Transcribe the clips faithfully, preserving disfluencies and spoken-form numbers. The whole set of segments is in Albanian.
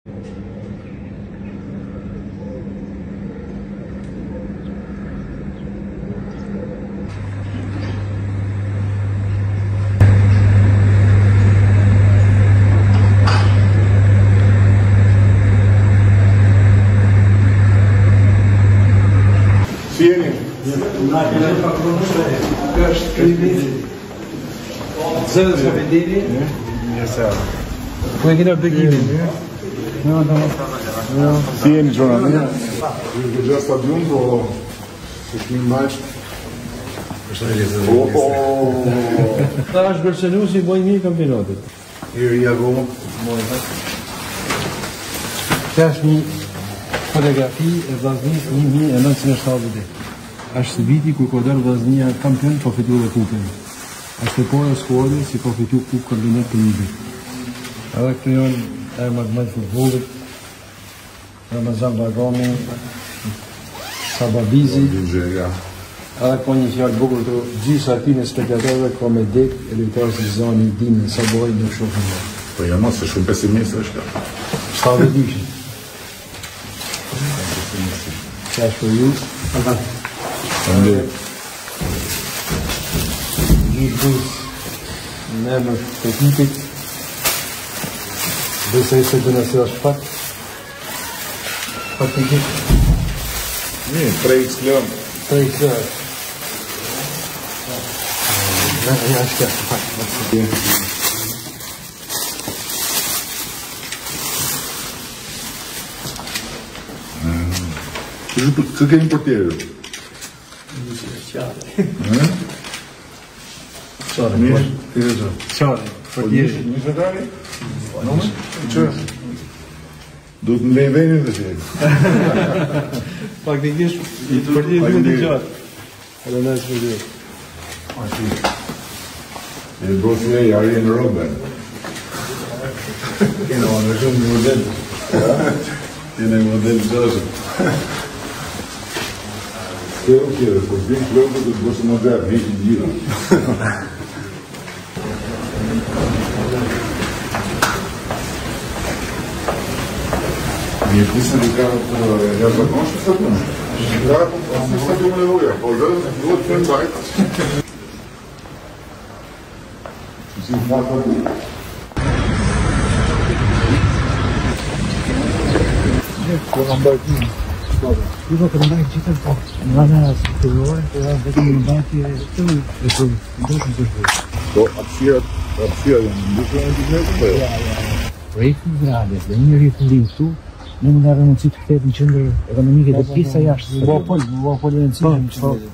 Sieni. Zelfs gaan we delen. We gaan op de gegeven. Sieni, giornalista. Perché già sta giunto un pochino mais. Oh, Daar is Barcelona's mooi meer kampionaten. Hier, hier, gewoon. Mooi, hè? Tecnici, fotografii, vaznic, nimi, e nësë në shtatë dhe. Ashtë viti ku Kodër Vaznia kampion po fitu dhe kupën. Ashtë e pojë skuadrë si po fitu kupë kabinet të një vit. Edhe këtë janë emër më të futbollit, Ramazan Bagami, Sababizi. Edhe ka një fjallë bukur të gjithë ati në spektatorëve ka me dek e lojtarës Lizani dinë në Saboj në shofën dhe. Po ja mos është shumë pesimist është ka. shtatë dhe dyshin. Cash for you. Ande. Një bus në emër teknikit. Besoj se dhe nëse është fat. Fatikit. Një, prej X lëm. Prej këtë. Ja, është kja, fat. Kë kemi për tjerë? Qare, Mirë, tjere zë. Qare, për tjere. Një shëtari? Nëmë? Që? Do të në venin dhe që. Faktikisht, për tjere dhe të qarë. Edhe në është për tjere. E brosi e jarë në robe. Kena në shumë një model. Kena i model gjashë. Kjero, kjero, po t'vim klubë të të bëshë model, vishë gjira. Një pisën i ka të jashtëzakonshme sa të në? Ka të sa të më levoja, po dhe duhet të në bajta. Që si në fata bu. Po në mbajtimi. Ju do të mbajt gjithën po. Nga në superiore, po janë vetëm në mbajtje të në e të ndryshën të shbërë. Po, apsirat, apsirat janë ndryshën e të shbërë, po? Ja, ja. Projekti në grade, dhe një rritë këtu, në më nga rëndësit të këtë në qëndër ekonomike dhe pisa jashtë. Më bëha polë, më bëha polë rëndësit në qëndër.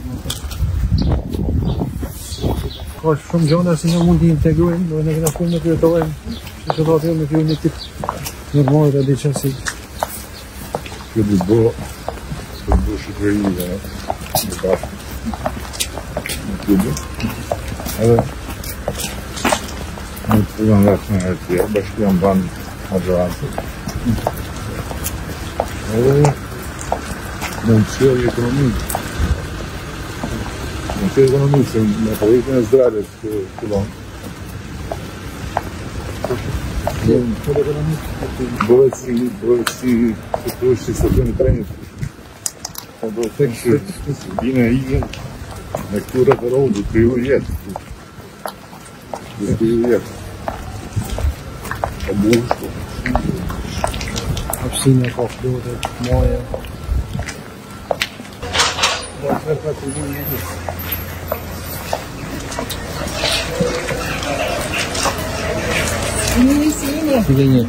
Ka shumë gjona si në mund të integrojnë, do në këna shumë në kryetojnë, që që do të me kjo një tip nërmojt e diqen si. Kjo të bo, të bo shukëri dhe në bashkë. Në klubë. Edhe, në të përën nga të në herëtje, bashkë janë banë magjorantët. Edhe, në në qërë ekonomikë. Në qërë ekonomikë, se në politikën e zdravjes të filonë. Bëhet si, bëhet si, që të është si së të në trenit. Bëhet tek që bine e igen, me këtu rëtërohu, du të kriju jetë. Du të kriju jetë. O bushko. Hapsine, ka flote, moje. Do të të të të një. Sini, sini. Sige një.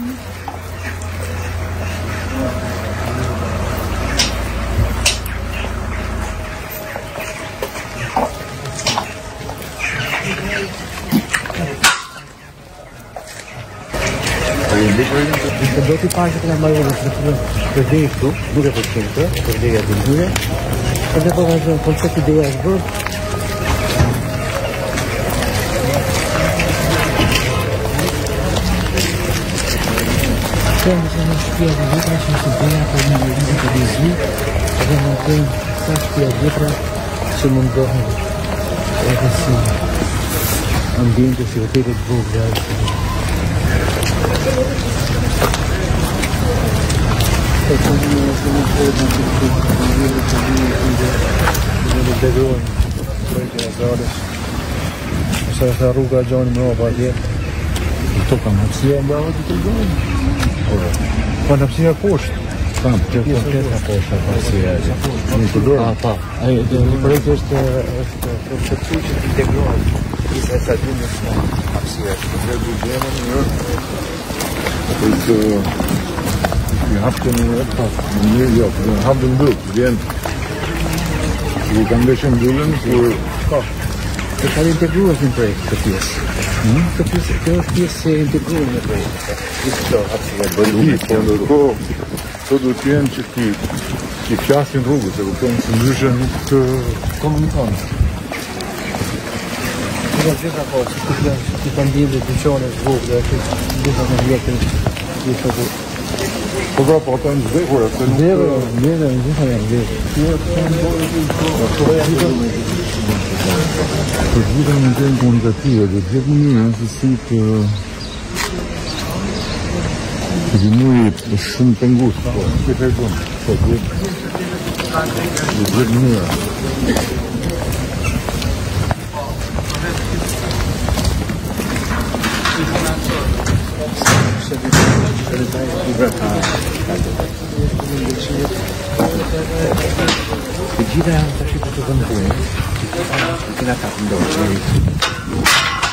Do t'i pashë të nga marrë dhe të të përdejë këtu, duke për qënë përdejë atë dyre, edhe po vazhdojnë, po që ideja është bërë. Këmë që në shpia dhe vjetra që në të ideja për një vjetra të dizli, edhe në këmë sa shpia vjetra që mundohen edhe si ambiente, si vëtete të vogë dhe integrojnë projektin e Zradës. Ose është rruga Gjani Mrapa atje. Këto kam hapësia nga ati të gjojnë. Pa në hapësia poshtë. Kam, të komplet në poshtë hapësia e. Në të dorë? Pa, pa. Një projekt është përshëtsu që të integrohet. Isa e stadionit në hapësia e. Në bugemën në është i hapë në një jo, në hapë në dukë, vjen u kam dhe shumë dullën, kur Të ka integruar në projekt të pjesë. Të pjesë, kjo është pjesë e integruar në projekt. Kjo hapësia e bëllume. Po ndërko, të du t'jenë që ti që fjasin rrugës, e kuptojnë se ndryshe nuk të komunikonë. Që ka gjitha po, që të kanë dhjim dhe të qone të vogë dhe që gjitha në vjetën gjitha të Po pra, po ata në zdekur, se nuk të... Ndeve, gjitha janë ndeve. Të gjitha në gjenë komunikative, dhe gjithë mënyre se si të... të gjëmuj shumë të ngusë, po, nuk e të egonë, po, gjithë... dhe gjithë mënyre. Të gjitha janë të shqipë të vëndurë, që të nga ka të ndohë.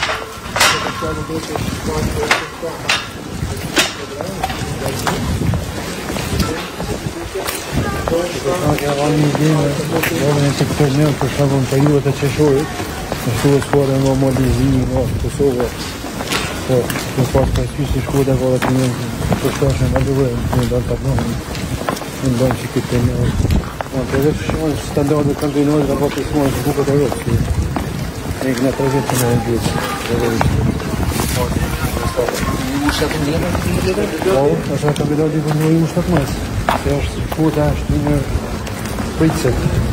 Ka ka një ide në në sektor në për shumë në periudet e qeshorit, në shtu e shkuar e nga Malizi, nga Kosovë, po në pas të sy si shkuar e ka dhe të një të shtashën në duvërë, në dalë të apnohën, në dalë që këtë të një. Të rrëtë shumë standardet kampionojnë dhe pa të shumë në bukët e rrëtë, që në këna të rrëtë që në e gjithë. Ushat në njënë të një gjithë? Po, është në kampionat i për një ushat mësë. Se është shkuta është një pritësët.